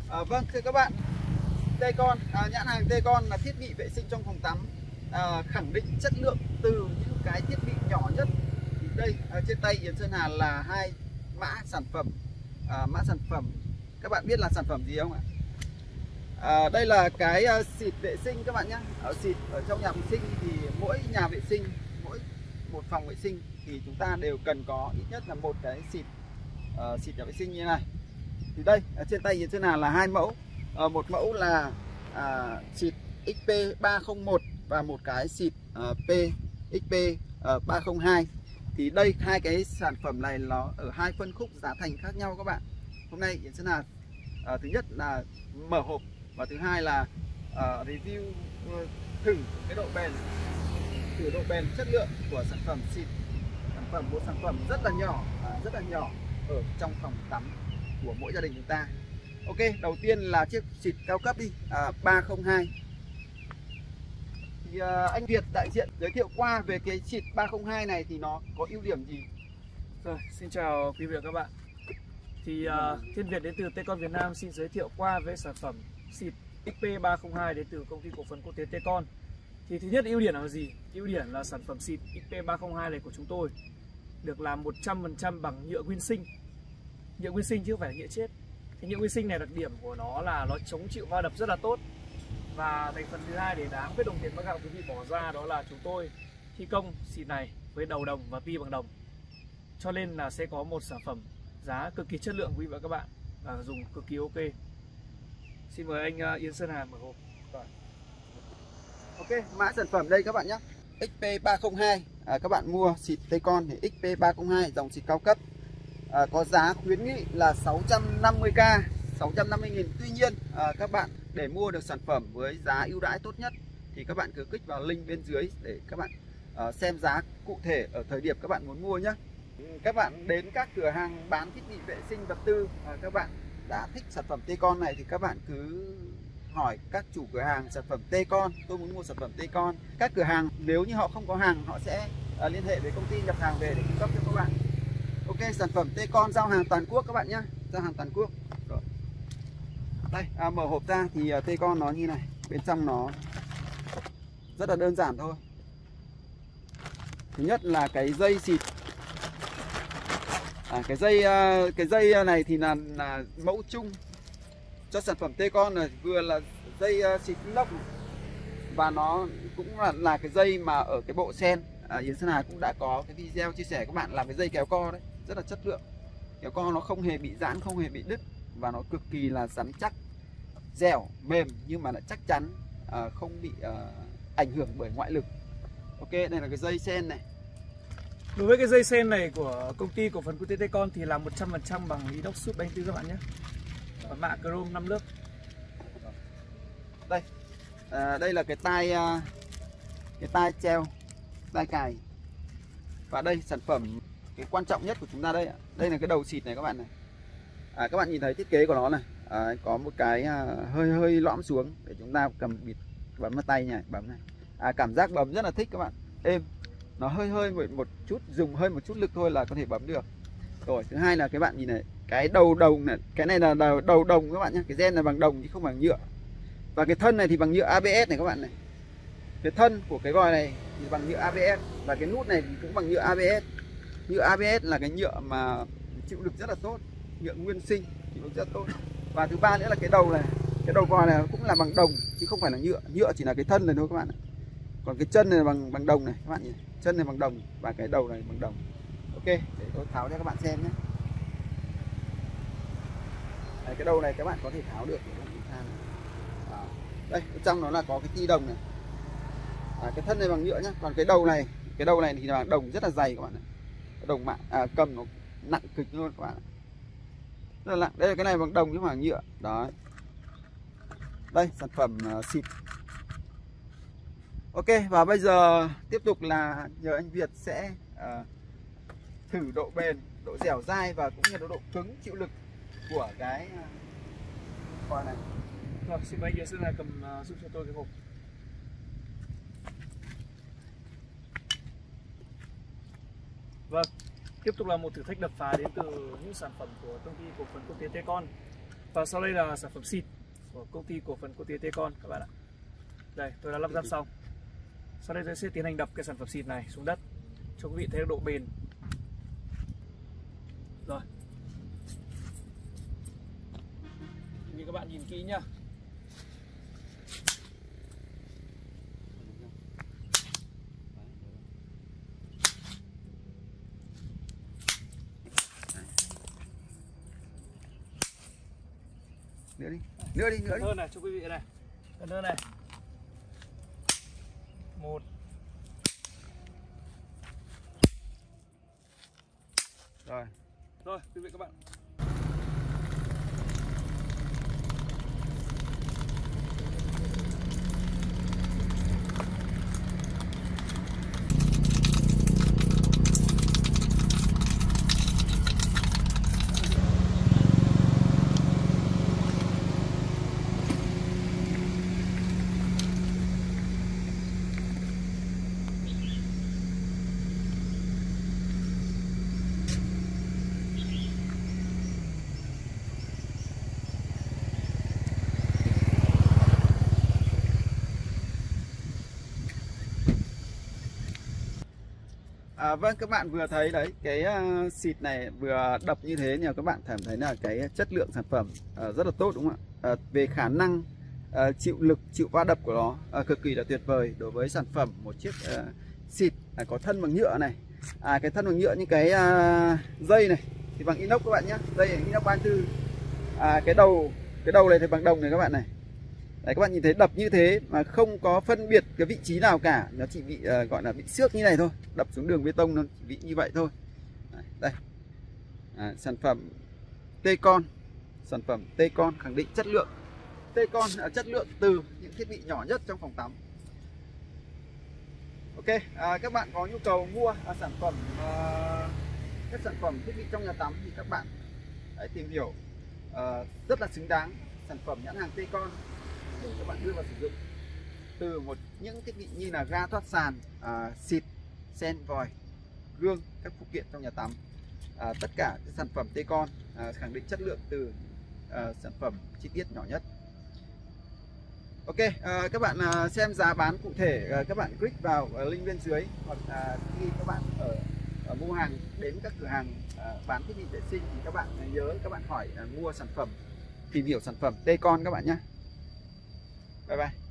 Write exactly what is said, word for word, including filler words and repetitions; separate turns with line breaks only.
À, vâng thưa các bạn, Tecon, à, nhãn hàng Tecon là thiết bị vệ sinh trong phòng tắm, à, khẳng định chất lượng từ những cái thiết bị nhỏ nhất. Thì đây ở trên tay Yến Sơn Hà là hai mã sản phẩm. À, mã sản phẩm các bạn biết là sản phẩm gì không ạ? À, đây là cái uh, xịt vệ sinh các bạn nhé. Ở xịt ở trong nhà vệ sinh thì mỗi nhà vệ sinh, mỗi một phòng vệ sinh thì chúng ta đều cần có ít nhất là một cái xịt uh, xịt nhà vệ sinh như này. Thì đây ở trên tay Yến Sơn Hà là hai mẫu. À, một mẫu là à, xịt ích pê ba không một và một cái xịt uh, P ích pê uh, ba không hai. Thì đây hai cái sản phẩm này nó ở hai phân khúc giá thành khác nhau các bạn. Hôm nay Yến Sơn Hà uh, thứ nhất là mở hộp và thứ hai là uh, review uh, thử cái độ bền, thử độ bền chất lượng của sản phẩm xịt. Sản phẩm một sản phẩm rất là nhỏ, uh, rất là nhỏ ở trong phòng tắm của mỗi gia đình chúng ta. Ok, đầu tiên là chiếc xịt cao cấp đi, à, ba không hai. Thì à, anh Việt đại diện giới thiệu qua về cái xịt ba không hai này thì nó có ưu điểm gì?
Rồi, xin chào quý vị và các bạn. Thì uh, Thiên Việt đến từ Tecon Việt Nam xin giới thiệu qua về sản phẩm xịt ích pê ba không hai đến từ công ty cổ phần quốc tế Tecon. Thì thứ nhất ưu điểm là gì? Ưu điểm là sản phẩm xịt ích pê ba không hai này của chúng tôi được làm một trăm phần trăm bằng nhựa nguyên sinh. Nhựa nguyên sinh chứ không phải là nhựa chết. Cái nhựa nguyên sinh này đặc điểm của nó là nó chống chịu va đập rất là tốt. Và thành phần thứ hai để đáng với đồng tiền bác gạo quý vị bỏ ra đó là chúng tôi thi công xịt này với đầu đồng và pi bằng đồng. Cho nên là sẽ có một sản phẩm giá cực kỳ chất lượng quý vị và các bạn và dùng cực kỳ ok. Xin mời anh Yến Sơn Hà mở hộp. Rồi.
Ok, mã sản phẩm đây các bạn nhé. ích pê ba không hai, à, các bạn mua xịt Tecon thì ích pê ba không hai dòng xịt cao cấp. À, có giá khuyến nghị là sáu trăm năm mươi k, sáu trăm năm mươi nghìn. Tuy nhiên à, các bạn để mua được sản phẩm với giá ưu đãi tốt nhất thì các bạn cứ kích vào link bên dưới để các bạn à, xem giá cụ thể ở thời điểm các bạn muốn mua nhé. Các bạn đến các cửa hàng bán thiết bị vệ sinh vật tư, à, các bạn đã thích sản phẩm Tecon này thì các bạn cứ hỏi các chủ cửa hàng sản phẩm Tecon, tôi muốn mua sản phẩm Tecon. Các cửa hàng nếu như họ không có hàng họ sẽ à, liên hệ với công ty nhập hàng về để cung cấp cho các bạn. Ok, sản phẩm Tecon giao hàng toàn quốc các bạn nhé, giao hàng toàn quốc. Rồi. Đây, à, mở hộp ra thì uh, Tecon nó như này, bên trong nó rất là đơn giản thôi. Thứ nhất là cái dây xịt, à, cái dây uh, cái dây này thì là, là mẫu chung cho sản phẩm Tecon này, vừa là dây uh, xịt inox và nó cũng là, là cái dây mà ở cái bộ sen. À, Yến Sơn Hà cũng đã có cái video chia sẻ các bạn làm cái dây kéo co đấy, rất là chất lượng. Kéo co nó không hề bị giãn, không hề bị đứt và nó cực kỳ là rắn chắc, dẻo, mềm nhưng mà lại chắc chắn, à, không bị à, ảnh hưởng bởi ngoại lực. Ok, đây là cái dây sen này.
Đối với cái dây sen này của công ty cổ phần quốc tế Tecon thì là một trăm phần trăm bằng inox súp ba tư các bạn nhé. Và mạ chrome năm lớp.
Đây, à, đây là cái tai à, cái tai treo, tai cài. Và đây sản phẩm cái quan trọng nhất của chúng ta đây, đây là cái đầu xịt này các bạn này. À, các bạn nhìn thấy thiết kế của nó này, à, có một cái à, hơi hơi lõm xuống để chúng ta cầm bịt bấm vào tay này, bấm này. À, cảm giác bấm rất là thích các bạn, êm. Nó hơi hơi một, một chút, dùng hơi một chút lực thôi là có thể bấm được. Rồi thứ hai là các bạn nhìn này, cái đầu đồng này, cái này là đầu, đầu đồng các bạn nhé, cái gen là bằng đồng chứ không bằng nhựa. Và cái thân này thì bằng nhựa a bê ét này các bạn này. Cái thân của cái vòi này thì bằng nhựa a bê ét và cái nút này thì cũng bằng nhựa a bê ét. Nhựa a bê ét là cái nhựa mà chịu lực rất là tốt, nhựa nguyên sinh chịu lực rất tốt. Và thứ ba nữa là cái đầu này, cái đầu vòi này cũng là bằng đồng chứ không phải là nhựa. Nhựa chỉ là cái thân này thôi các bạn ạ. Còn cái chân này là bằng bằng đồng này các bạn nhìn, chân này bằng đồng và cái đầu này bằng đồng. Ok, để tôi tháo cho các bạn xem nhé. Đấy, cái đầu này các bạn có thể tháo được. À, đây bên trong nó là có cái ti đồng này. À, cái thân này bằng nhựa nhá, còn cái đầu này, cái đầu này thì là đồng rất là dày các bạn này. Cái đồng mạng à, cầm nó nặng cực luôn các bạn. Rất là nặng. Đây là cái này bằng đồng chứ không phải nhựa. Đó. Đây sản phẩm uh, xịt. Ok, và bây giờ tiếp tục là nhờ anh Việt sẽ uh, thử độ bền, độ dẻo dai và cũng như độ, độ cứng chịu lực của cái vòi uh, này.
Rồi, xin mời anh Yến Sơn Hà cầm uh, giúp cho tôi cái hộp. Vâng, tiếp tục là một thử thách đập phá đến từ những sản phẩm của công ty cổ phần quốc tế Tecon. Và sau đây là sản phẩm xịt của công ty cổ phần quốc tế T-Con các bạn ạ. Đây, tôi đã lắp ráp xong. Sau đây tôi sẽ tiến hành đập cái sản phẩm xịt này xuống đất cho quý vị thấy độ bền. Rồi. Quý các bạn nhìn kỹ nhá.
Nữa đi, nữa đi, nữa đi.
Hơn này cho quý vị này. Gần hơn này. Một.
Rồi.
Rồi, quý vị các bạn.
À, vâng, các bạn vừa thấy đấy, cái uh, xịt này vừa đập như thế nhưng các bạn cảm thấy là cái chất lượng sản phẩm uh, rất là tốt đúng không ạ? Uh, về khả năng uh, chịu lực, chịu va đập của nó uh, cực kỳ là tuyệt vời đối với sản phẩm một chiếc uh, xịt uh, có thân bằng nhựa này. À, cái thân bằng nhựa như cái uh, dây này thì bằng inox các bạn nhé, dây là inox ba tư. À, cái đầu cái đầu này thì bằng đồng này các bạn này. Đấy, các bạn nhìn thấy đập như thế mà không có phân biệt cái vị trí nào cả, nó chỉ bị uh, gọi là bị xước như này thôi, đập xuống đường bê tông nó chỉ bị như vậy thôi. Đấy, đây à, sản phẩm T-Con, sản phẩm T-Con khẳng định chất lượng. T-Con là chất lượng từ những thiết bị nhỏ nhất trong phòng tắm. Ok, à, các bạn có nhu cầu mua à, sản phẩm à, các sản phẩm thiết bị trong nhà tắm thì các bạn hãy tìm hiểu à, rất là xứng đáng sản phẩm nhãn hàng T-Con để các bạn đưa vào sử dụng. Từ một những thiết bị như là ga thoát sàn, à, xịt, sen vòi, gương, các phụ kiện trong nhà tắm, à, tất cả các sản phẩm T-Con à, khẳng định chất lượng từ à, sản phẩm chi tiết nhỏ nhất. Ok, à, các bạn à, xem giá bán cụ thể, à, các bạn click vào à, link bên dưới, hoặc à, khi các bạn ở, ở mua hàng đến các cửa hàng à, bán thiết bị vệ sinh thì các bạn à, nhớ các bạn hỏi à, mua sản phẩm, tìm hiểu sản phẩm T-Con các bạn nhé. Bye bye.